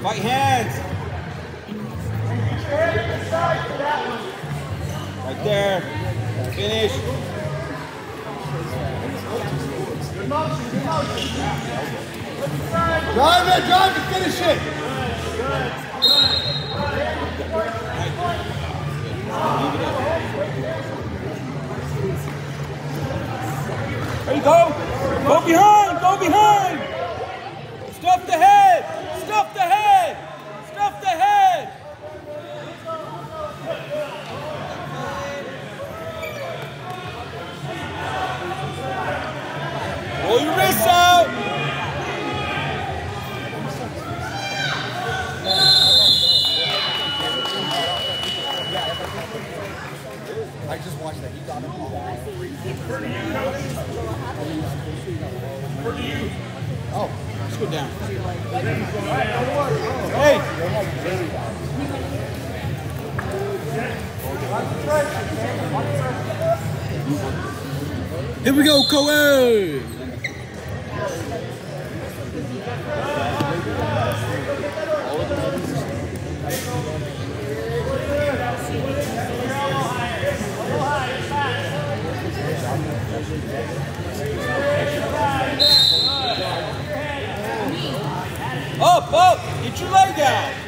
Fight hands. Right there. Finish. Drive it, finish it. There you go. Go behind, go behind. Stuff the head, stuff the head, stuff the head. Roll your wrists out. I just watched that. He got it all. Oh, let's go down. Hey! Here we go, Coan! Up, up! Get your leg out!